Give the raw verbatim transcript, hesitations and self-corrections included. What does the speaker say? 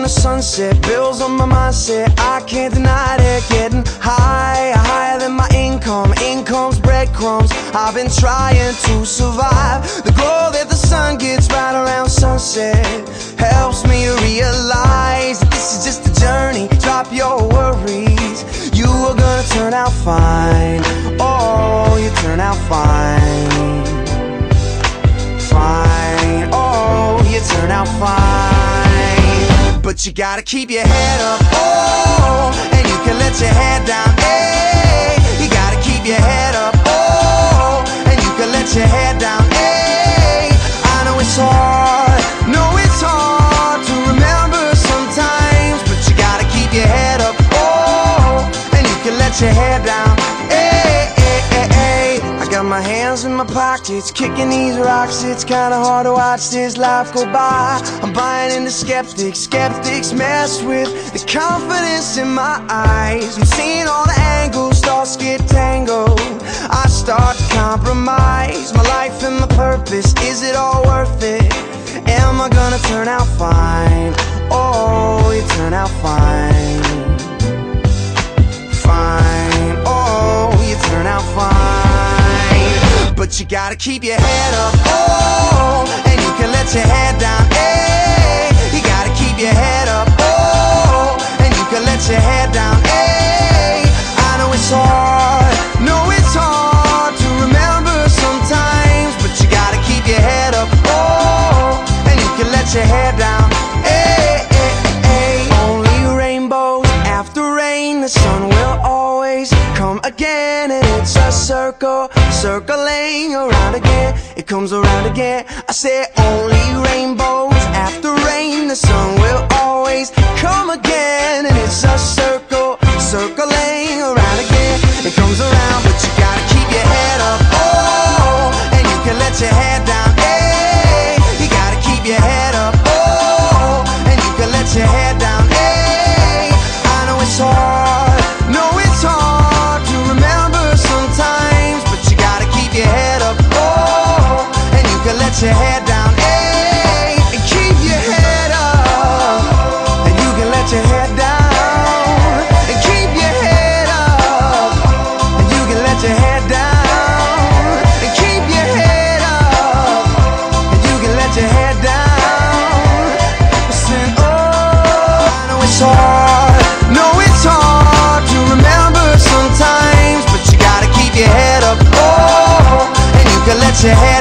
the sunset, bills on my mindset, I can't deny it. Getting higher, higher than my income, income's breadcrumbs. I've been trying to survive. The glow that the sun gets right around sunset helps me realize that this is just a journey. Drop your worries, you are gonna turn out fine. Oh, you turn out fine. Fine, oh, you turn out fine. But you gotta keep your head up, oh, and you can let your head down, hey. You gotta keep your head up, oh, and you can let your head down, hey. I know it's hard, know it's hard to remember sometimes, but you gotta keep your head up, oh, and you can let your head down, hey, hey, hey, hey. I got my hands in my pockets, kicking these rocks. It's kinda hard to watch this life go by. I'm buying into skeptics, skeptics mess with the confidence in my eyes. I'm seeing all the angles, thoughts get tangled. I start to compromise my life and my purpose. Is it all worth it? Am I gonna turn out fine? Oh, you turn out fine. Fine, oh, you turn out fine. But you gotta keep your head up, oh, and you can let your head down, hey. You gotta keep your head up, oh, and you can let your head down, hey. I know it's hard, know it's hard to remember sometimes, but you gotta keep your head up, oh, and you can let your head down, hey, hey, hey. Only rainbows after rain, the sun will always come again, and it's a circle, circling around again. It comes around again. I say only rainbows after rain, the sun will always come again, and it's a circle, circling around again. It comes around, but you gotta keep your head up, oh, and you can let your head down, hey. You gotta keep your head up, oh, and you can let your head down, hey. I know it's hard, know it's hard to remember sometimes, but you gotta keep your head up, oh, and you can let your head down, hey. And keep your head up, and you can let your head down. And keep your head up, and you can let your head down. And keep your head up, and you can let your head down. Listen, oh, I know it's hard, know it's hard to remember sometimes, but you gotta keep your head up, oh, and you can let your head